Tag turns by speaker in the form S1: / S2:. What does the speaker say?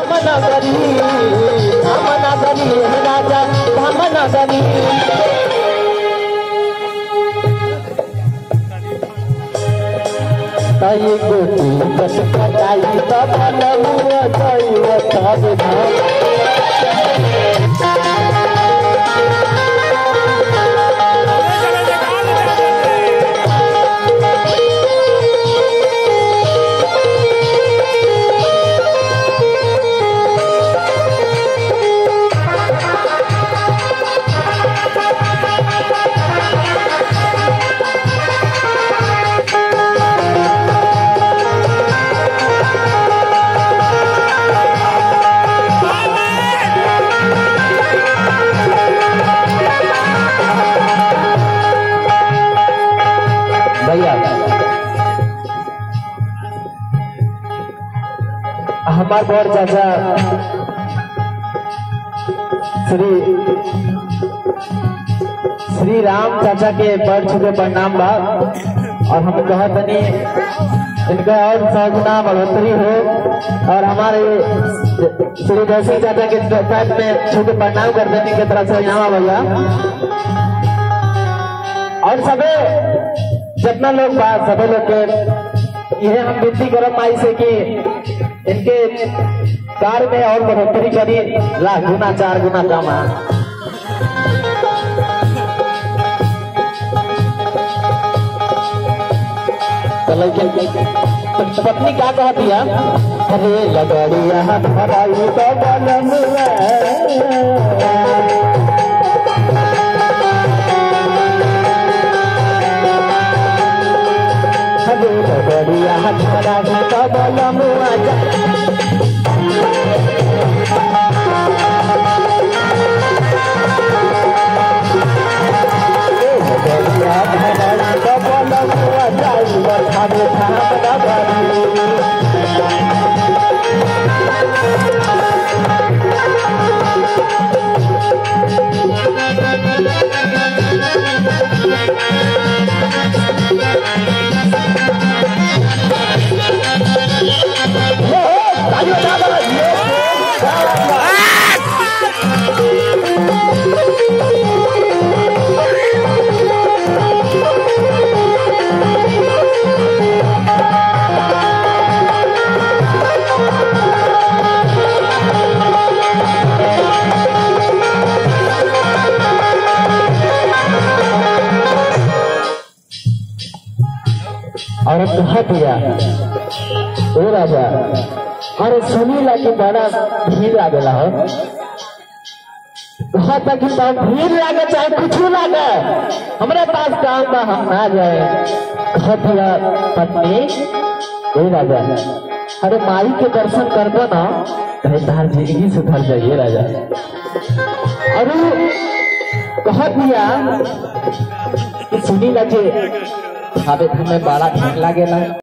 S1: धामनगरी राजा धामनगरी तई गोटी कटकटाई तब नमुआ जइव तब हमार बड़ चाचा श्री राम चाचा के बड़ छुके प्रणाम बा और हम कहतनी इनका और सगुना बढ़ोतरी हो और हमारे श्री जयसिंह चाचा के पैर में छुके प्रणाम कर देने की तरफ से यहाँ भैया और सबे जितना लोग बा सभी लोग के यह हम विनती करब माई से कि इनके कार्य में और बढ़ोतरी करी लाख गुना 4 गुना कमा पत्नी क्या कहती है अरे लगड़िया भराई तो बलम अरे लगड़िया भराई तो बलम और कहा दिया ओ राजा अरे सुनीला की बड़ा भीड़ लागेला हो कहा तक भीड़ लागे चाहे कुछ लागे हमारे पास काम बा हम ना जाए कहा दिया पत्नी ओ राजा अरे माई के दर्शन करबो ना तो तार जिंदगी सुधर जाइए राजा अरे कहा दिया सुनीला के हमें बड़ा भीड़ लागेला।